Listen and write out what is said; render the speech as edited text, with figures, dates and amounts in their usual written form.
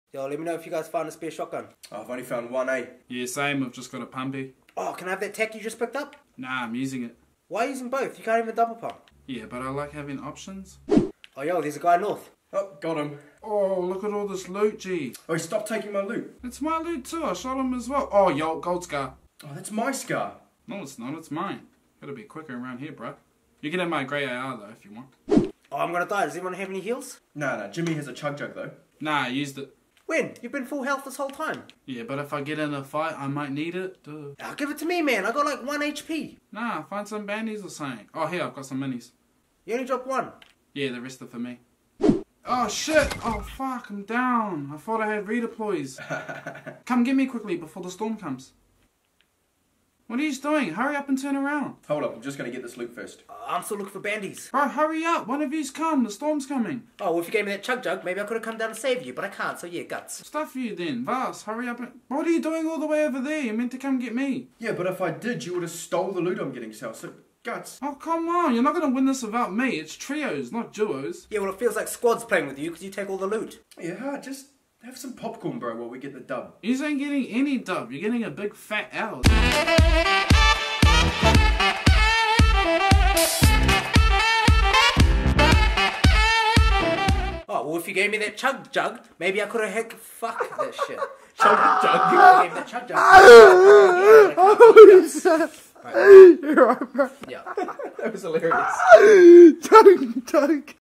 Yo, let me know if you guys found a spare shotgun. Oh, I've only found one, eh? Yeah, same. I've just got a pumpy. Oh, can I have that tack you just picked up? Nah, I'm using it. Why are you using both? You can't even double pump. Yeah, but I like having options. Oh, yo, there's a guy north. Oh, got him. Oh, look at all this loot, G. Oh, stop taking my loot. It's my loot too. I shot him as well. Oh, yo, gold scar. Oh, that's my scar. No, it's not. It's mine. Gotta be quicker around here, bro. You can have my grey AR though if you want. Oh, I'm gonna die. Does anyone have any heals? Nah, Jimmy has a chug jug though. Nah, I used it. When? You've been full health this whole time. Yeah, but if I get in a fight, I might need it. Duh. Oh, give it to me, man. I got like 1 HP. Nah, find some bandies or something. Oh, here, I've got some minis. You only dropped 1. Yeah, the rest are for me. Oh, shit! Oh, fuck, I'm down. I thought I had redeploys. Come get me quickly before the storm comes. What are you doing? Hurry up and turn around. Hold up, I'm just gonna get this loot first. I'm still looking for bandies. Bro, hurry up. One of you's come. The storm's coming. Oh, well, if you gave me that chug jug, maybe I could have come down to save you, but I can't, so yeah, guts. Stuff you then. Vas, hurry up. What are you doing all the way over there? You meant to come get me. Yeah, but if I did, you would have stole the loot I'm getting, Sal. So, guts. Oh, come on. You're not going to win this without me. It's trios, not duos. Yeah, well, it feels like squad's playing with you because you take all the loot. Yeah, just have some popcorn, bro, while we get the dub. You ain't getting any dub. You're getting a big fat L. Oh, well, if you gave me that chug jug, maybe I could have hit. Fuck that shit. Chug jug. You gave me that chug jug. You're right, bro. Yeah. That was hilarious. Don't.